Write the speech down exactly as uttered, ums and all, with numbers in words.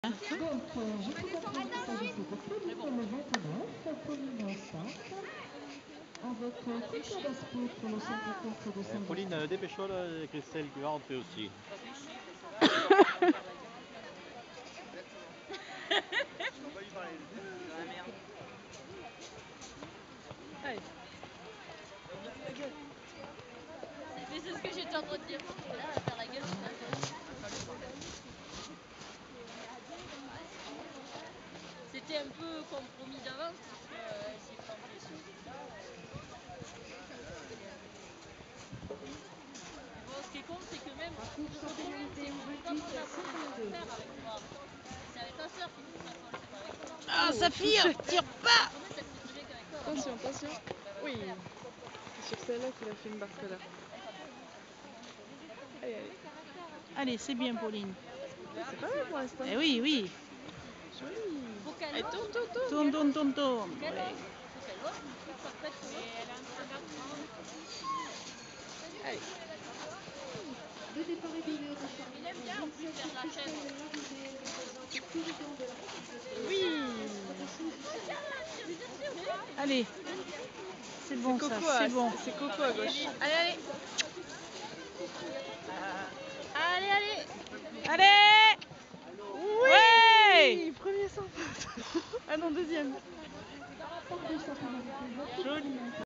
Donc, euh, je vous rappelle qu'il s'agissait de Pauline le vingt-neuf, Pauline cinq, avec euh, coupe à basket pour le simple contre de cent. Pauline, dépêche-toi là, Christelle qui va rentrer aussi. Allez. C'est ce que j'étais en train de dire. Là, elle va faire la gueule. C'était un peu compromis d'avance parce qu'elle s'est plantée sur ça. Bon, ce qui est con, c'est que même le problème, c'est que comme on a voulu le faire avec toi, c'est avec ta soeur qui fait ça, Paul, c'est pas avec toi. Ah, ça tire, tire pas. Attention, attention. Oui. C'est sur celle-là qu'il a fait une barque là. Allez, allez. Allez, c'est bien, Pauline. C'est pas mal pour l'instant. Eh oui, oui. Joli. Faut qu'elle Allez, tourne, tourne, tourne. Tourne, tourne, tourne, tourne. Faut qu'elle Ouais. Faut qu'elle ose. Allez. Le départ est donné au départ. Il aime bien en plus faire la chèvre. Oui. Allez. C'est bon, ça, Coco, c'est bon. C'est Coco à gauche. Allez, allez. Allez, allez. Allez. Oui. Ouais. Premier sans faute. Ah non, deuxième. Joli.